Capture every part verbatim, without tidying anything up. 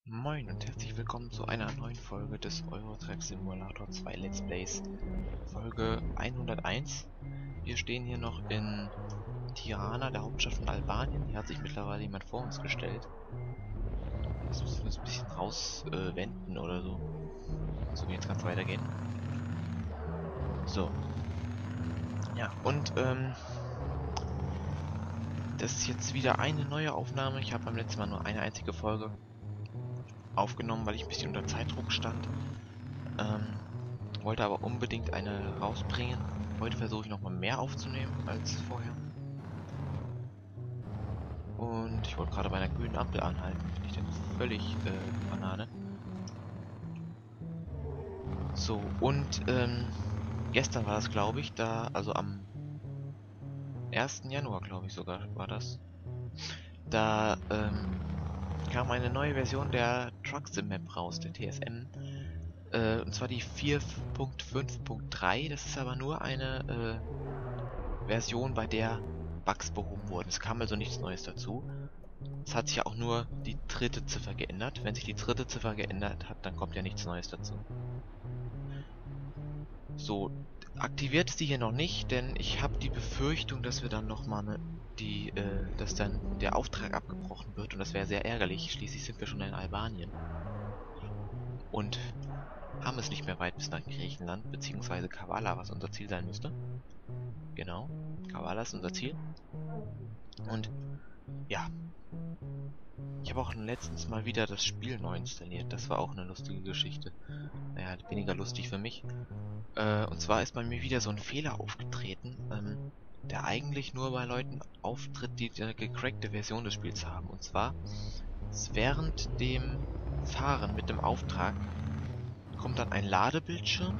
Moin und herzlich willkommen zu einer neuen Folge des Euro Truck Simulator zwei Let's Plays. Folge hunderteins. Wir stehen hier noch in Tirana, der Hauptstadt von Albanien. Hier hat sich mittlerweile jemand vor uns gestellt. Jetzt müssen wir uns ein bisschen rauswenden äh, wenden oder so. So, jetzt kann es weitergehen. So. Ja, und ähm, das ist jetzt wieder eine neue Aufnahme. Ich habe beim letzten Mal nur eine einzige Folge aufgenommen, weil ich ein bisschen unter Zeitdruck stand. Ähm, wollte aber unbedingt eine rausbringen. Heute versuche ich nochmal mehr aufzunehmen als vorher. Und ich wollte gerade bei einer grünen Ampel anhalten. Bin ich denn völlig äh, Banane. So, und ähm, gestern war das, glaube ich, da, also am ersten Januar, glaube ich sogar, war das. Da ähm, kam eine neue Version der Truck Sim Map raus, der T S M. Äh, und zwar die vier Punkt fünf Punkt drei. Das ist aber nur eine äh, Version, bei der Bugs behoben wurden. Es kam also nichts Neues dazu. Es hat sich ja auch nur die dritte Ziffer geändert. Wenn sich die dritte Ziffer geändert hat, dann kommt ja nichts Neues dazu. So, aktiviert ist die hier noch nicht, denn ich habe die Befürchtung, dass wir dann nochmal ne, die, äh, dass dann der Auftrag abgebrochen wird und das wäre sehr ärgerlich. Schließlich sind wir schon in Albanien und haben es nicht mehr weit bis nach Griechenland, beziehungsweise Kavala, was unser Ziel sein müsste. Genau, Kavala ist unser Ziel. Und ja, ich habe auch letztens mal wieder das Spiel neu installiert. Das war auch eine lustige Geschichte. Naja, weniger lustig für mich. Äh, und zwar ist bei mir wieder so ein Fehler aufgetreten, ähm, der eigentlich nur bei Leuten auftritt, die eine gecrackte Version des Spiels haben. Und zwar, während dem Fahren mit dem Auftrag kommt dann ein Ladebildschirm.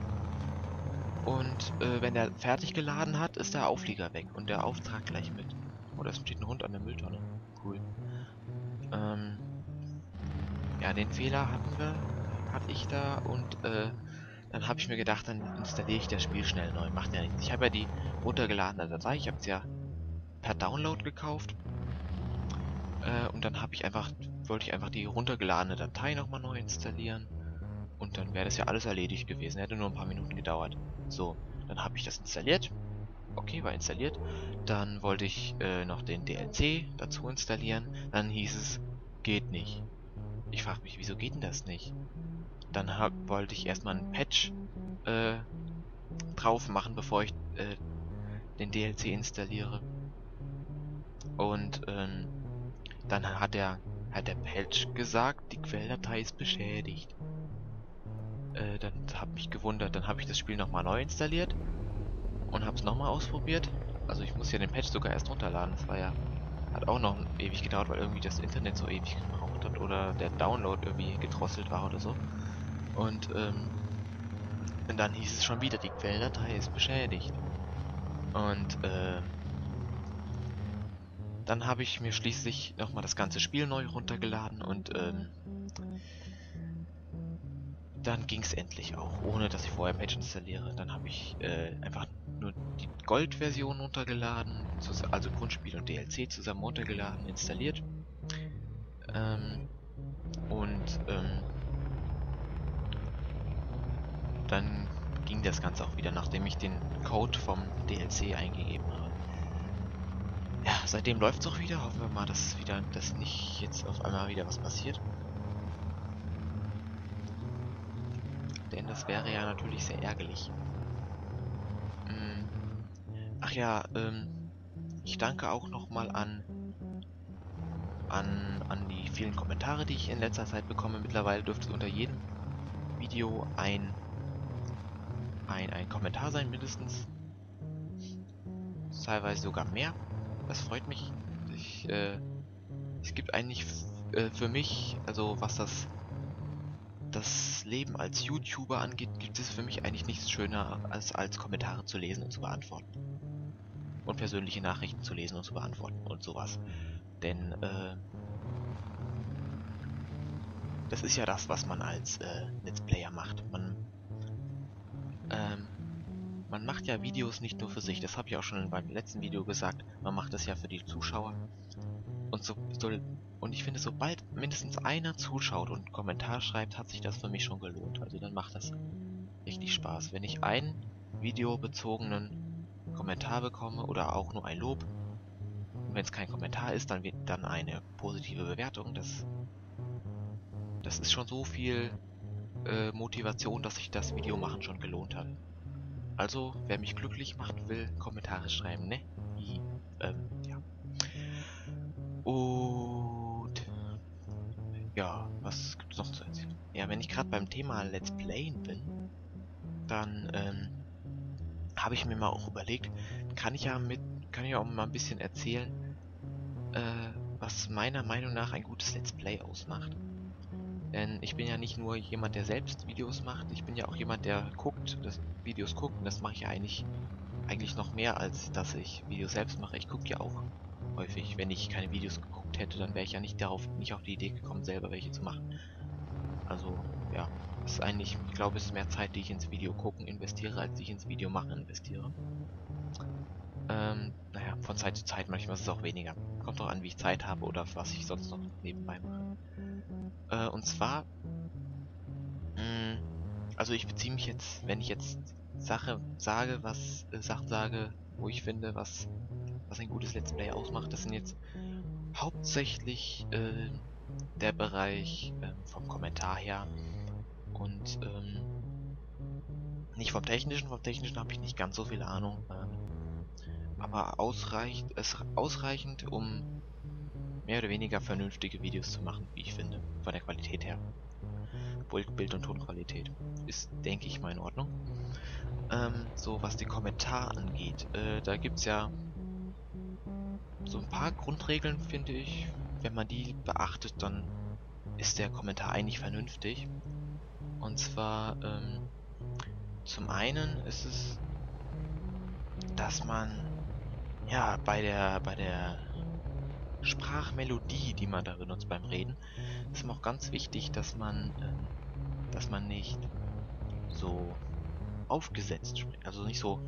Und äh, wenn der fertig geladen hat, ist der Auflieger weg und der Auftrag gleich mit. Oh, da steht ein Hund an der Mülltonne. Cool. Ähm, ja, den Fehler hatten wir, hatte ich da und äh, dann habe ich mir gedacht, dann installiere ich das Spiel schnell neu. Macht ja nichts. Ich habe ja die runtergeladene Datei, ich habe es ja per Download gekauft äh, und dann habe ich einfach, wollte ich einfach die runtergeladene Datei nochmal neu installieren und dann wäre das ja alles erledigt gewesen. Hätte nur ein paar Minuten gedauert. So, dann habe ich das installiert. Okay, war installiert. Dann wollte ich äh, noch den D L C dazu installieren. Dann hieß es, geht nicht. Ich frage mich, wieso geht denn das nicht? Dann hab, wollte ich erstmal einen Patch äh, drauf machen, bevor ich äh, den D L C installiere. Und ähm, dann hat der, hat der Patch gesagt, die Quelldatei ist beschädigt. Äh, dann habe mich gewundert, dann habe ich das Spiel nochmal neu installiert und habe es nochmal ausprobiert. Also ich muss ja den Patch sogar erst runterladen. Das war ja, hat auch noch ewig gedauert, weil irgendwie das Internet so ewig gebraucht hat oder der Download irgendwie gedrosselt war oder so. Und ähm, und dann hieß es schon wieder, die Quelldatei ist beschädigt. Und äh, dann habe ich mir schließlich nochmal das ganze Spiel neu runtergeladen und ähm, dann ging es endlich auch, ohne dass ich vorher Patch installiere. Dann habe ich äh, einfach nur die Gold-Version runtergeladen, also Grundspiel und D L C zusammen runtergeladen, installiert. Ähm, und ähm, dann ging das Ganze auch wieder, nachdem ich den Code vom D L C eingegeben habe. Ja, seitdem läuft es auch wieder. Hoffen wir mal, dass wieder, dass nicht jetzt auf einmal wieder was passiert. Denn das wäre ja natürlich sehr ärgerlich. Hm. Ach ja, ähm, ich danke auch nochmal an, an, an die vielen Kommentare, die ich in letzter Zeit bekomme. Mittlerweile dürfte es unter jedem Video ein, ein, ein Kommentar sein, mindestens. Teilweise sogar mehr. Das freut mich. Ich, äh, es gibt eigentlich äh, für mich, also was das das Leben als YouTuber angeht, gibt es für mich eigentlich nichts schöner, als als Kommentare zu lesen und zu beantworten. Und persönliche Nachrichten zu lesen und zu beantworten und sowas. Denn äh, das ist ja das, was man als äh, Let's Player macht. Man, ähm, man macht ja Videos nicht nur für sich. Das habe ich auch schon beim letzten Video gesagt. Man macht es ja für die Zuschauer. Und so soll Und ich finde, sobald mindestens einer zuschaut und einen Kommentar schreibt, hat sich das für mich schon gelohnt. Also dann macht das richtig Spaß. Wenn ich einen videobezogenen Kommentar bekomme oder auch nur ein Lob, und wenn es kein Kommentar ist, dann wird dann eine positive Bewertung. Das, das ist schon so viel äh, Motivation, dass sich das Video machen schon gelohnt hat. Also, wer mich glücklich machen will, Kommentare schreiben, ne? I, ähm, ja. Und ja, was gibt's noch zu erzählen? Ja, wenn ich gerade beim Thema Let's Playen bin, dann ähm, habe ich mir mal auch überlegt, kann ich ja mit, kann ich auch mal ein bisschen erzählen, äh, was meiner Meinung nach ein gutes Let's Play ausmacht. Denn ich bin ja nicht nur jemand, der selbst Videos macht, ich bin ja auch jemand, der guckt, das Videos guckt, und das mache ich ja eigentlich, eigentlich noch mehr, als dass ich Videos selbst mache. Ich gucke ja auch häufig. Wenn ich keine Videos geguckt hätte, dann wäre ich ja nicht darauf, nicht auf die Idee gekommen, selber welche zu machen. Also, ja, es ist eigentlich, ich glaube, es ist mehr Zeit, die ich ins Video gucken investiere, als die ich ins Video machen investiere. Ähm, naja, von Zeit zu Zeit, manchmal ist es auch weniger. Kommt auch an, wie ich Zeit habe oder was ich sonst noch nebenbei mache. Äh, und zwar, mh, also ich beziehe mich jetzt, wenn ich jetzt Sache sage, was, äh, Sachen sage, wo ich finde, was, was ein gutes Let's Play ausmacht, das sind jetzt hauptsächlich äh, der Bereich äh, vom Kommentar her und ähm, nicht vom Technischen. Vom Technischen habe ich nicht ganz so viel Ahnung, ähm, aber ausreicht, es ausreichend, um mehr oder weniger vernünftige Videos zu machen, wie ich finde, von der Qualität her. Bild, Bild- und Tonqualität ist, denke ich, mal in Ordnung. Ähm, so was die Kommentare angeht, äh, da gibt's ja so ein paar Grundregeln, finde ich. Wenn man die beachtet, dann ist der Kommentar eigentlich vernünftig. Und zwar, ähm, zum einen ist es, dass man, ja, bei der, bei der Sprachmelodie, die man da benutzt beim Reden, ist mir auch ganz wichtig, dass man, ähm, dass man nicht so aufgesetzt spricht. Also nicht so,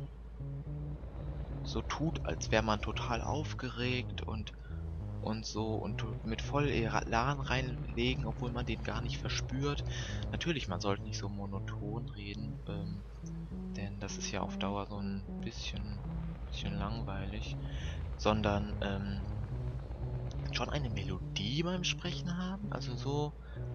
so tut, als wäre man total aufgeregt und und so und mit voll Elan reinlegen, obwohl man den gar nicht verspürt. Natürlich, man sollte nicht so monoton reden, ähm, denn das ist ja auf Dauer so ein bisschen, bisschen langweilig, sondern ähm, schon eine Melodie beim Sprechen haben, also so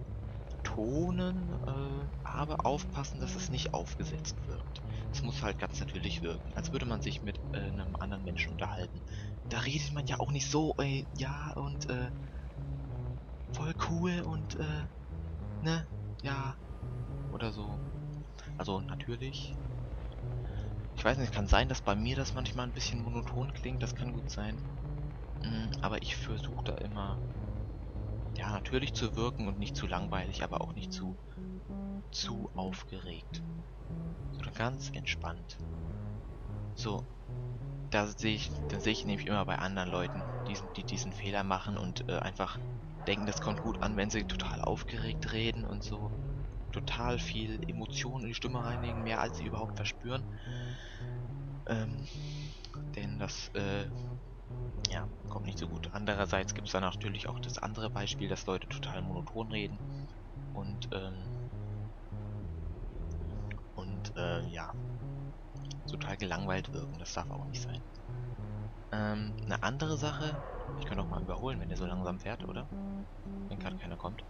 tonen, äh, aber aufpassen, dass es nicht aufgesetzt wirkt. Es muss halt ganz natürlich wirken, als würde man sich mit äh, einem anderen Menschen unterhalten. Da redet man ja auch nicht so, ey, ja, und äh, voll cool und äh, ne, ja, oder so. Also natürlich. Ich weiß nicht, kann sein, dass bei mir das manchmal ein bisschen monoton klingt, das kann gut sein. Mm, aber ich versuche da immer, ja, natürlich zu wirken und nicht zu langweilig, aber auch nicht zu, zu aufgeregt. Sondern ganz entspannt. So, da sehe ich, da sehe ich nämlich immer bei anderen Leuten, diesen, die diesen Fehler machen und äh, einfach denken, das kommt gut an, wenn sie total aufgeregt reden und so total viel Emotion in die Stimme reinlegen, mehr als sie überhaupt verspüren. Ähm, denn das, äh, ja, kommt nicht so gut. Andererseits gibt es dann natürlich auch das andere Beispiel, dass Leute total monoton reden und, ähm, und, äh, ja, total gelangweilt wirken. Das darf auch nicht sein. Ähm, eine andere Sache, ich kann auch mal überholen, wenn der so langsam fährt, oder? Wenn gerade keiner kommt.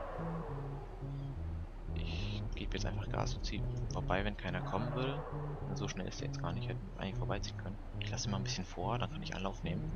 Ich gebe jetzt einfach Gas und ziehe vorbei, wenn keiner kommen würde. So schnell ist der jetzt gar nicht, hätte eigentlich vorbeiziehen können. Ich lasse ihn mal ein bisschen vor, dann kann ich Anlauf nehmen.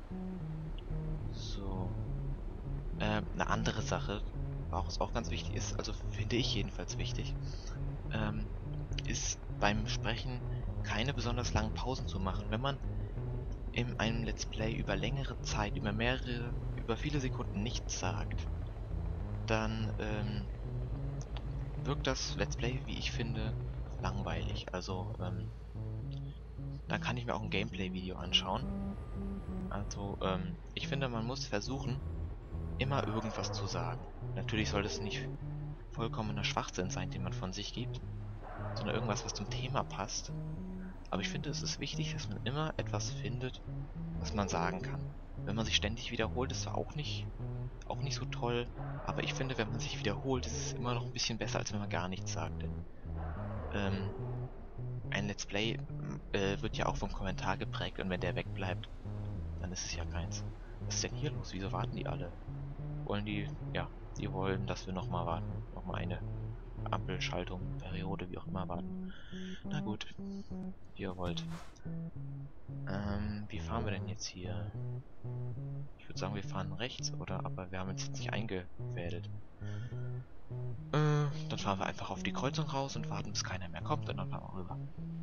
So. Ähm, eine andere Sache, was auch ganz wichtig ist, also finde ich jedenfalls wichtig, ähm, ist beim Sprechen keine besonders langen Pausen zu machen. Wenn man in einem Let's Play über längere Zeit, über mehrere, über viele Sekunden nichts sagt, dann ähm, wirkt das Let's Play, wie ich finde, langweilig. Also, ähm, dann kann ich mir auch ein Gameplay-Video anschauen. Also, ähm, ich finde, man muss versuchen, immer irgendwas zu sagen. Natürlich soll es nicht vollkommener Schwachsinn sein, den man von sich gibt, sondern irgendwas, was zum Thema passt. Aber ich finde, es ist wichtig, dass man immer etwas findet, was man sagen kann. Wenn man sich ständig wiederholt, ist zwar auch nicht, auch nicht so toll, aber ich finde, wenn man sich wiederholt, ist es immer noch ein bisschen besser, als wenn man gar nichts sagt. Denn ähm, ein Let's Play äh, wird ja auch vom Kommentar geprägt und wenn der wegbleibt, dann ist es ja keins. Was ist denn hier los? Wieso warten die alle? Wollen die, ja, die wollen, dass wir nochmal warten. Nochmal eine Ampelschaltung, Periode, wie auch immer warten. Na gut, wie ihr wollt. Ähm, wie fahren wir denn jetzt hier? Ich würde sagen, wir fahren rechts, oder? Aber wir haben jetzt nicht eingefädelt. Äh, dann fahren wir einfach auf die Kreuzung raus und warten, bis keiner mehr kommt und dann fahren wir rüber.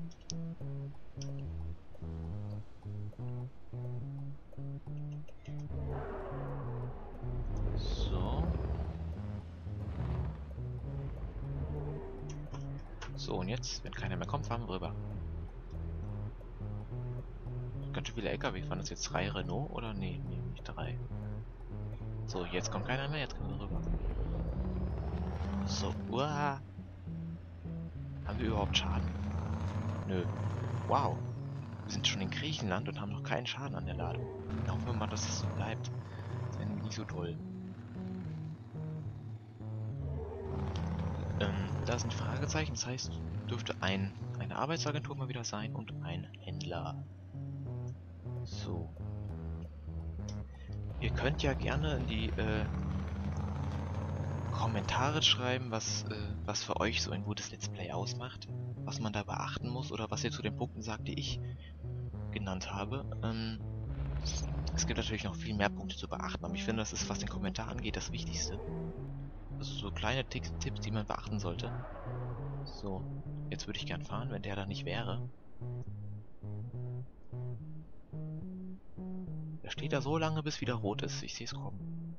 So. So, und jetzt, wenn keiner mehr kommt, fahren wir rüber. Ganz schön viele L K W. Waren das jetzt drei Renault oder? Nee, nee, nicht drei. So, jetzt kommt keiner mehr, jetzt können wir rüber. So, uah. Haben wir überhaupt Schaden? Nö. Wow. Wir sind schon in Griechenland und haben noch keinen Schaden an der Ladung. Na, hoffen wir mal, dass es so bleibt. Das wäre nämlich nicht so toll. Ähm, da sind Fragezeichen, das heißt, dürfte ein, eine Arbeitsagentur mal wieder sein und ein Händler. So. Ihr könnt ja gerne in die äh, Kommentare schreiben, was, äh, was für euch so ein gutes Let's Play ausmacht, was man da beachten muss oder was ihr zu den Punkten sagt, die ich genannt habe. Ähm, es gibt natürlich noch viel mehr Punkte zu beachten, aber ich finde, das ist, was den Kommentar angeht, das Wichtigste. Also so kleine Ticks, Tipps, die man beachten sollte. So, jetzt würde ich gern fahren, wenn der da nicht wäre. Der steht da so lange, bis wieder rot ist. Ich sehe es kommen.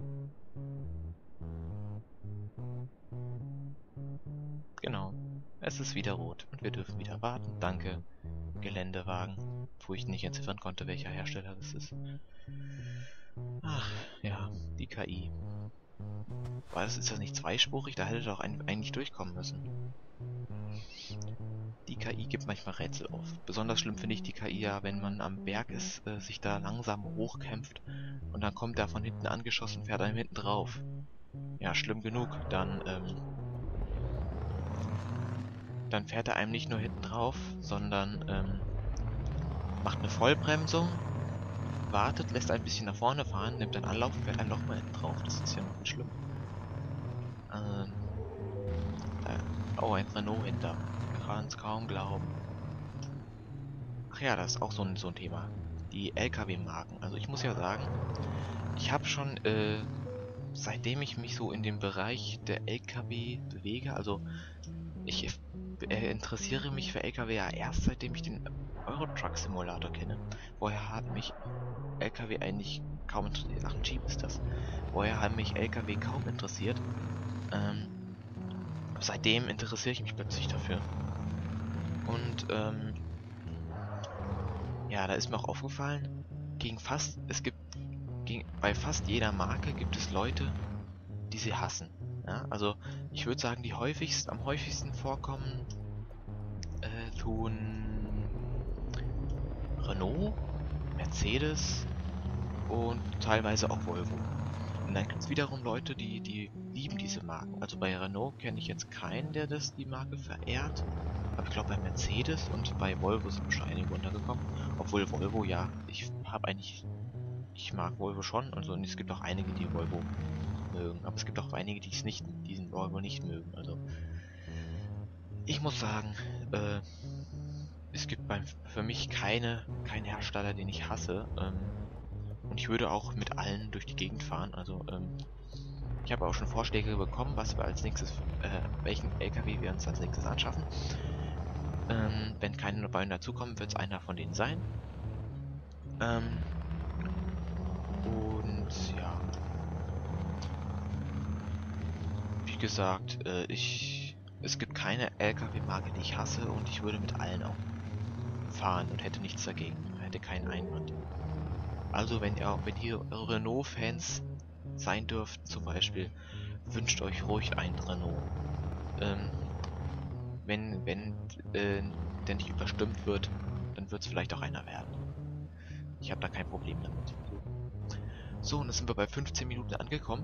Genau. Es ist wieder rot und wir dürfen wieder warten. Danke. Geländewagen. Wo ich nicht entziffern konnte, welcher Hersteller das ist. Ach, ja. Die K I. War das, ist das nicht zweispurig? Da hätte doch ein, eigentlich durchkommen müssen. Die K I gibt manchmal Rätsel auf. Besonders schlimm finde ich die K I ja, wenn man am Berg ist, äh, sich da langsam hochkämpft und dann kommt er von hinten angeschossen und fährt einem hinten drauf. Ja, schlimm genug. Dann, ähm, dann fährt er einem nicht nur hinten drauf, sondern ähm, macht eine Vollbremsung, wartet, lässt ein bisschen nach vorne fahren, nimmt dann Anlauf und fährt einem nochmal hinten drauf. Das ist ja noch viel schlimm. Ähm, da, oh, ein Renault hinter. Ich kann es kaum glauben. Ach ja, das ist auch so ein, so ein Thema. Die L K W-Marken. Also ich muss ja sagen, ich habe schon, äh, seitdem ich mich so in dem Bereich der L K W bewege, also ich äh, interessiere mich für L K W ja erst seitdem ich den Euro Truck Simulator kenne. Vorher hat mich L K W eigentlich kaum interessiert. Ach, ein Jeep ist das. Vorher haben mich L K W kaum interessiert. Ähm, seitdem interessiere ich mich plötzlich dafür. Und ähm, ja, da ist mir auch aufgefallen, gegen fast, es gibt, gegen, bei fast jeder Marke gibt es Leute, die sie hassen. Ja, also ich würde sagen, die häufigst, am häufigsten vorkommen äh, tun Renault, Mercedes und teilweise auch Volvo. Und dann gibt es wiederum Leute, die, die lieben diese Marken. Also bei Renault kenne ich jetzt keinen, der das die Marke verehrt. Aber ich glaube bei Mercedes und bei Volvo sind schon einige untergekommen. Obwohl Volvo, ja, ich habe eigentlich, ich mag Volvo schon. Also und es gibt auch einige, die Volvo mögen. Aber es gibt auch einige, die es nicht, diesen Volvo nicht mögen. Also ich muss sagen, äh, es gibt beim, für mich keine, keinen Hersteller, den ich hasse. Ähm, und ich würde auch mit allen durch die Gegend fahren. Also ähm, ich habe auch schon Vorschläge bekommen, was wir als nächstes, äh, welchen L K W wir uns als nächstes anschaffen. Ähm, wenn keine neuen dazukommen, wird es einer von denen sein. Ähm, und ja, wie gesagt, äh, ich, es gibt keine L K W-Marke, die ich hasse und ich würde mit allen auch fahren und hätte nichts dagegen, hätte keinen Einwand. Also wenn ihr, wenn ihr Renault-Fans sein dürft, zum Beispiel, wünscht euch ruhig ein Renault. Ähm, wenn, wenn äh, der nicht überstimmt wird, dann wird es vielleicht auch einer werden. Ich habe da kein Problem damit. So, und jetzt sind wir bei fünfzehn Minuten angekommen.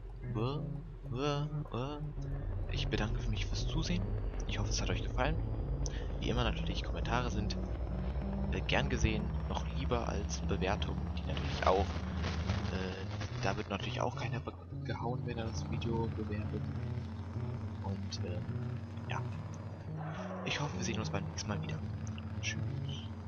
Ich bedanke mich fürs Zusehen. Ich hoffe, es hat euch gefallen. Wie immer natürlich, Kommentare sind äh, gern gesehen, noch lieber als Bewertungen, die natürlich auch. Äh, da wird natürlich auch keiner gehauen, wenn er das Video bewertet. Und äh, ja, ich hoffe, wir sehen uns beim nächsten Mal wieder. Tschüss.